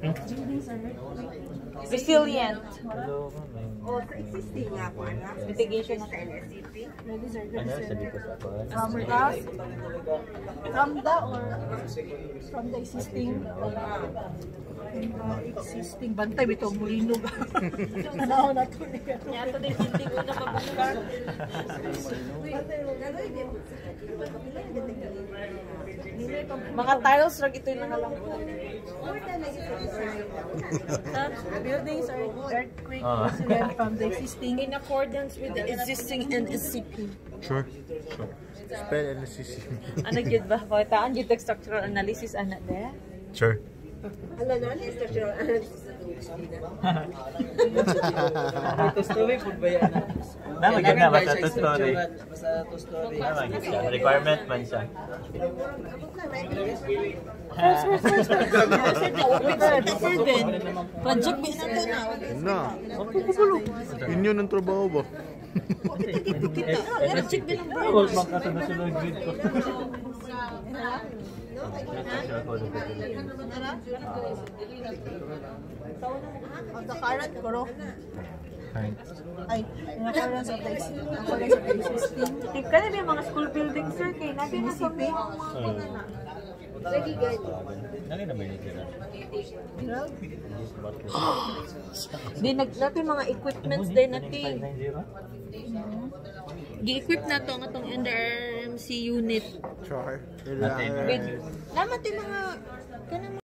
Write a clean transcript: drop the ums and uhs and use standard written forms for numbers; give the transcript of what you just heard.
Buildings are Resilient. O, sa existing nga po, anak. Mitigation Sa NSCP. Ano sabi ko sa ako? From the or from the existing bantay bitaw mulinog. Tanaw na to niya. Yato din hindi ko na mabukar. Mga tiles rag ito yung nangalampuan. Buildings are earthquake resilient from the existing In accordance with the existing NSCP. Sure. Spell NSCP. Ano gyud ba? Pakitaan gyud tag structural analysis ana de. Sure. Ano na, structural analysis na Ito story po ba yan? Maganda ba sa story? Requirement man siya. Project ba na to na? Na. Inyo ng trabaho ba? Project ba ng bro? Call back ka sa national grid ko. Of the current bro. Ay, in accordance of the existing. Tip ka na ba yung mga school buildings sir kay natin na sa mga Nani na may nitira? Di natin mga equipments din natin. 590? Gi-equip na to ang atong NDRMC unit. Sure. Naman din mga